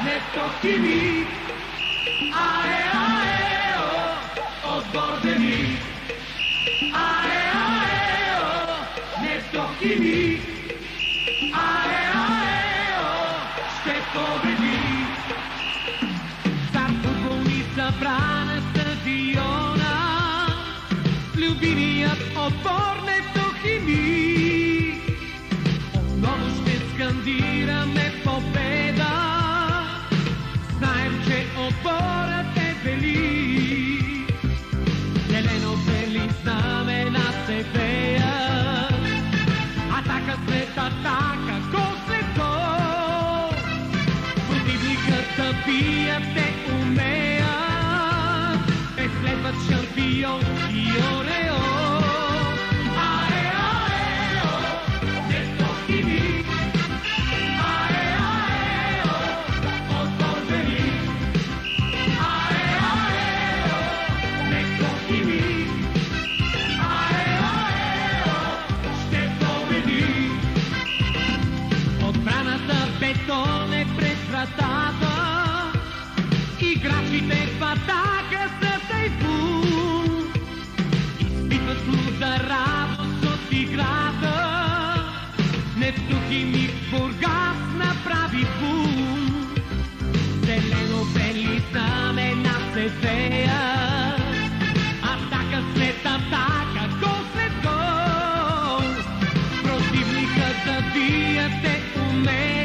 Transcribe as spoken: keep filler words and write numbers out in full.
не токи ми, аe, ae, o, odborde mi, ae, ae, o, не токи ми, ae, ae, o, ще победи. Старт болница брана стадиона, любимият отбор не токи ми. Отново ще скандираме победа, знаем, че отборът е вели. Зелено-бели знамена се веят, атака след атака, гол след гол. Противникът да бият те умеят, преследват шампионски ореол. Аe, ae, o, не токи ми, ae, ae, o, отбorde ми, ae, ae, o, не токи ми, ae, ae, o, ще победи. Отбраната бетон е през вратата, играчите в атака са тайфун, изпитват луда радост от играта. Не в тухи миг Бургас направи бум, зелено-бели знамена се веят, атака след атака, гол след гол. Противникът да бият те умеят,